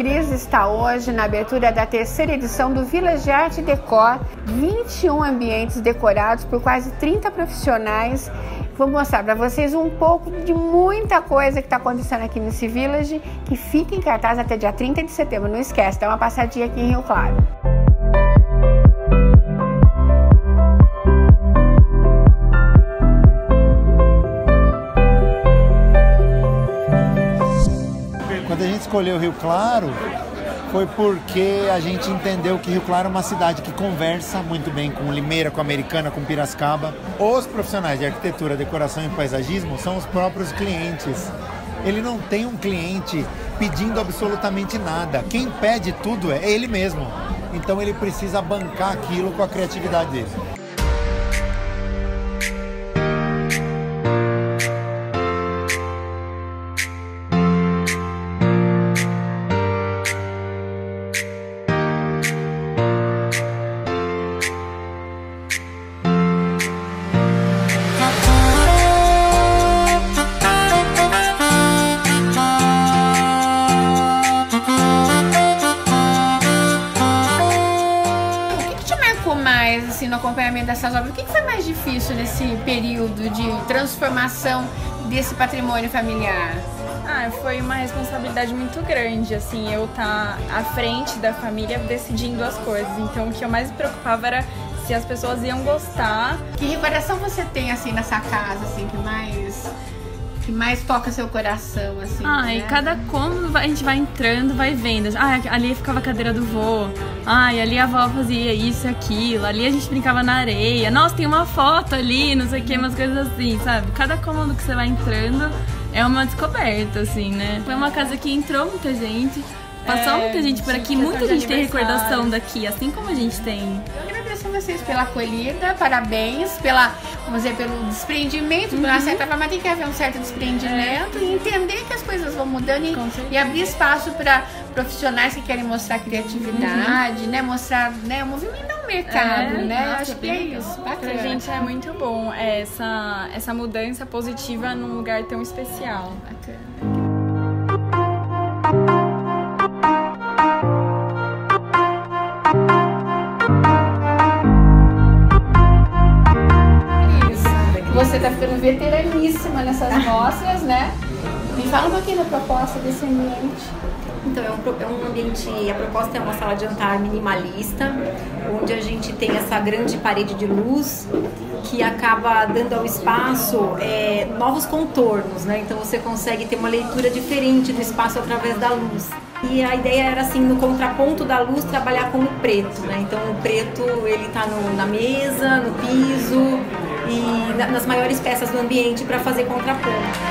Cris está hoje na abertura da terceira edição do Village Art Decor, 21 ambientes decorados por quase 30 profissionais. Vou mostrar para vocês um pouco de muita coisa que está acontecendo aqui nesse Village, que fica em cartaz até dia 30 de setembro. Não esquece, dá uma passadinha aqui em Rio Claro. Quando a gente escolheu Rio Claro, foi porque a gente entendeu que Rio Claro é uma cidade que conversa muito bem com Limeira, com Americana, com Piracicaba. Os profissionais de arquitetura, decoração e paisagismo são os próprios clientes. Ele não tem um cliente pedindo absolutamente nada. Quem pede tudo é ele mesmo. Então ele precisa bancar aquilo com a criatividade dele. Assim, no acompanhamento dessas obras, o que foi mais difícil nesse período de transformação desse patrimônio familiar? Foi uma responsabilidade muito grande, assim, eu estar à frente da família decidindo as coisas. Então o que eu mais me preocupava era se as pessoas iam gostar. Que recordação você tem assim nessa casa, assim, que mais toca seu coração, assim? E cada cômodo a gente vai entrando, vai vendo. Ali ficava a cadeira do vô. E ali a avó fazia isso e aquilo. Ali a gente brincava na areia. Nossa, tem uma foto ali, não sei o que, umas coisas assim, sabe? Cada cômodo que você vai entrando é uma descoberta, assim, né? Foi uma casa que entrou muita gente, passou muita gente por aqui, muita gente tem recordação daqui, assim como a gente tem. Eu agradeço a vocês pela acolhida, parabéns, vamos dizer, pelo desprendimento, de uma certa forma tem que haver um certo desprendimento e entender que as coisas vão mudando e abrir espaço para profissionais que querem mostrar criatividade, né, mostrar, né, movimentar o mercado, né, nossa, acho que é isso, bacana. Pra gente é muito bom essa mudança positiva num lugar tão especial. Bacana. Você está ficando veteraníssima nessas mostras, né? Me fala um pouquinho da proposta desse ambiente. Então, é um ambiente, a proposta é uma sala de jantar minimalista, onde a gente tem essa grande parede de luz que acaba dando ao espaço novos contornos, né? Então você consegue ter uma leitura diferente do espaço através da luz. E a ideia era, assim, no contraponto da luz, trabalhar com o preto, né? Então o preto, ele tá na mesa, no piso e nas maiores peças do ambiente para fazer contraponto.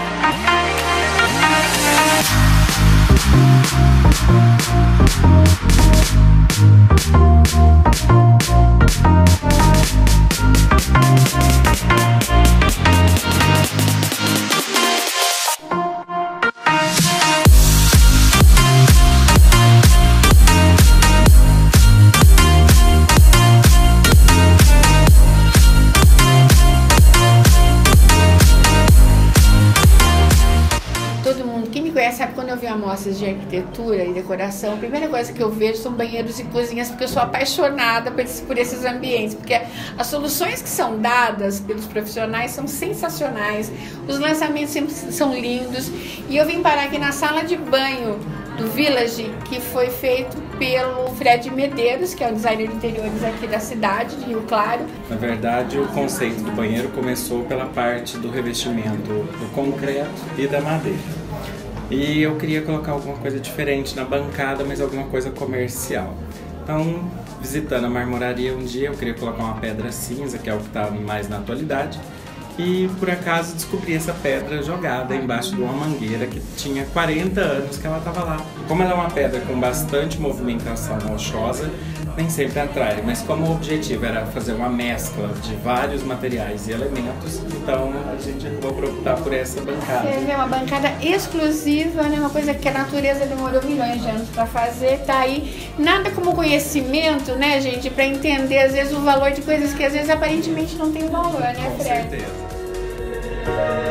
Sabe, quando eu vi amostras de arquitetura e decoração, a primeira coisa que eu vejo são banheiros e cozinhas, porque eu sou apaixonada por esses ambientes, porque as soluções que são dadas pelos profissionais são sensacionais, os lançamentos sempre são lindos, e eu vim parar aqui na sala de banho do Village, que foi feito pelo Fred Medeiros, que é o designer de interiores aqui da cidade de Rio Claro. Na verdade, o conceito do banheiro começou pela parte do revestimento do concreto e da madeira. E eu queria colocar alguma coisa diferente na bancada, mas alguma coisa comercial. Então, visitando a marmoraria um dia, eu queria colocar uma pedra cinza, que é o que está mais na atualidade. E, por acaso, descobri essa pedra jogada embaixo de uma mangueira que tinha 40 anos que ela estava lá. Como ela é uma pedra com bastante movimentação rochosa, nem sempre atrai, mas como o objetivo era fazer uma mescla de vários materiais e elementos, então a gente acabou por optar por essa bancada. É uma bancada exclusiva, né? Uma coisa que a natureza demorou milhões de anos para fazer, tá aí. Nada como conhecimento, né, gente, para entender às vezes o valor de coisas que às vezes aparentemente não tem valor, né, Fred? Com certeza.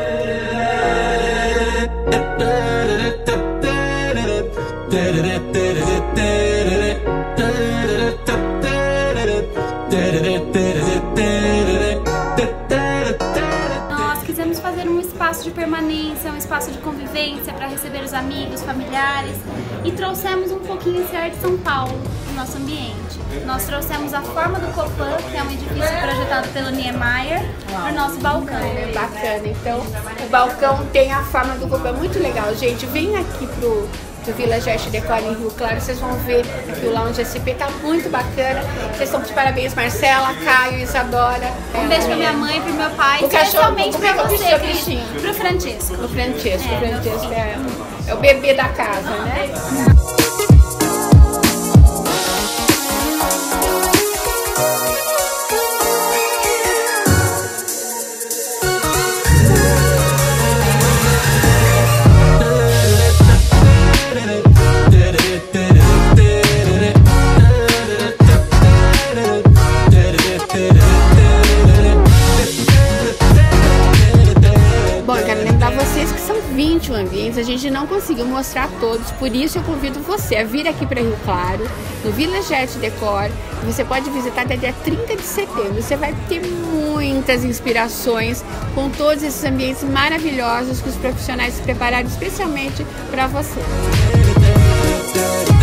Da da da da da da da da da da espaço de permanência, um espaço de convivência para receber os amigos, familiares, e trouxemos um pouquinho esse ar de São Paulo no nosso ambiente. Nós trouxemos a forma do Copan, que é um edifício projetado pelo Niemeyer, para o nosso balcão. É bacana, então o balcão tem a forma do Copan, muito legal, gente. Vem aqui pro Village Art Decor em Rio Claro, vocês vão ver que o Lounge SP tá muito bacana. Vocês estão de parabéns, Marcela, Caio, Isadora. Um beijo pra minha mãe, pro meu pai, O cachorro, especialmente como é pra que você, é o Cris, bichinho? pro Francesco. O Francesco é o bebê da casa, né? Bom, eu quero lembrar vocês que são 21 ambientes, a gente não conseguiu mostrar todos, por isso eu convido você a vir aqui para Rio Claro, no Village Art Decor. Você pode visitar até dia 30 de setembro, você vai ter muitas inspirações com todos esses ambientes maravilhosos que os profissionais se prepararam especialmente para você.